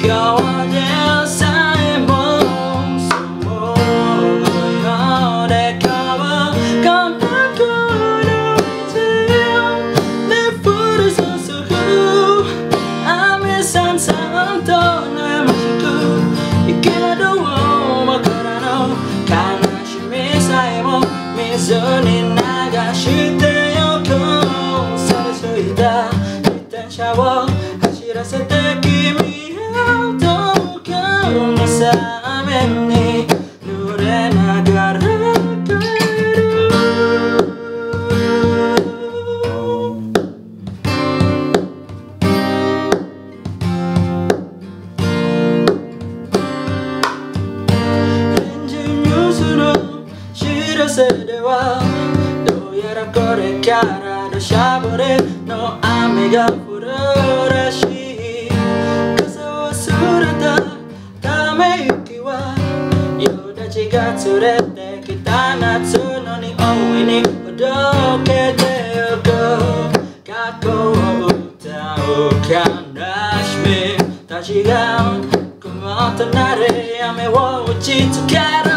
今日でさえもそうよで今日こんな頃で降り注ぐ雨さんさんと悩ましく生きるどうもからの悲しみさえも水に流してよくされすぎた自転車を走らせて君を遠くにさ雨に濡れながら帰る臨時ニュースの知らせではどうやらこれから土砂降りの雨が降るらしい傘を忘れたため息は夕立が連れてきた夏の匂いにほどけてゆく過去を歌う悲しみたちが雲となり雨を打ちつける